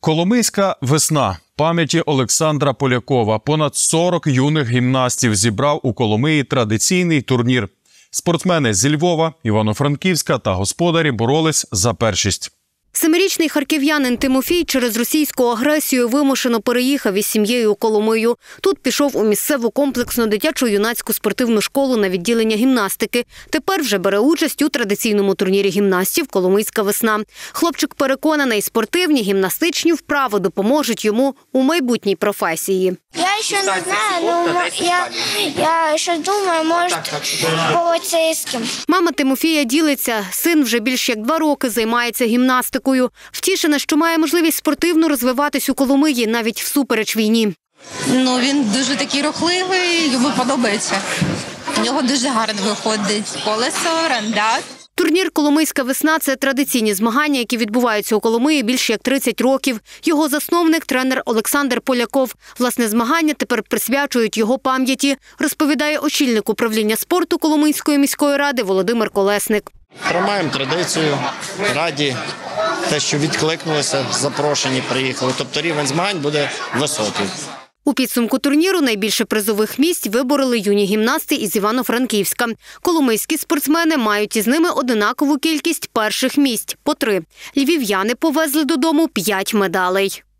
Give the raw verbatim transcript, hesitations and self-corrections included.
Коломийська весна пам'яті Олександра Полякова. Понад сорок юних гімнастів зібрав у Коломиї традиційний турнір. Спортсмени зі Львова, Івано-Франківська та господарі боролись за першість. Семирічний харків'янин Тимофій через російську агресію вимушено переїхав із сім'єю у Коломию. Тут пішов у місцеву комплексну дитячо-юнацьку спортивну школу на відділення гімнастики. Тепер вже бере участь у традиційному турнірі гімнастів «Коломийська весна». Хлопчик переконаний, спортивні гімнастичні вправи допоможуть йому у майбутній професії. Я ще не знаю, але я, я ще думаю, може, поліцейським. Мама Тимофія ділиться. Син вже більш як два роки займається гімнастикою. Втішена, що має можливість спортивно розвиватись у Коломиї, навіть всупереч війні. Ну, він дуже такий рухливий, йому подобається. У нього дуже гарно виходить колесо, рандат. Турнір «Коломийська весна» – це традиційні змагання, які відбуваються у Коломиї більш як тридцять років. Його засновник – тренер Олександр Поляков. Власне, змагання тепер присвячують його пам'яті, розповідає очільник управління спорту Коломийської міської ради Володимир Колесник. Тримаємо традицію, раді те, що відкликнулися, запрошені, приїхали. Тобто рівень змагань буде високий. У підсумку турніру найбільше призових місць вибороли юні гімнасти із Івано-Франківська. Коломийські спортсмени мають із ними одинакову кількість перших місць – по три. Львів'яни повезли додому п'ять медалей.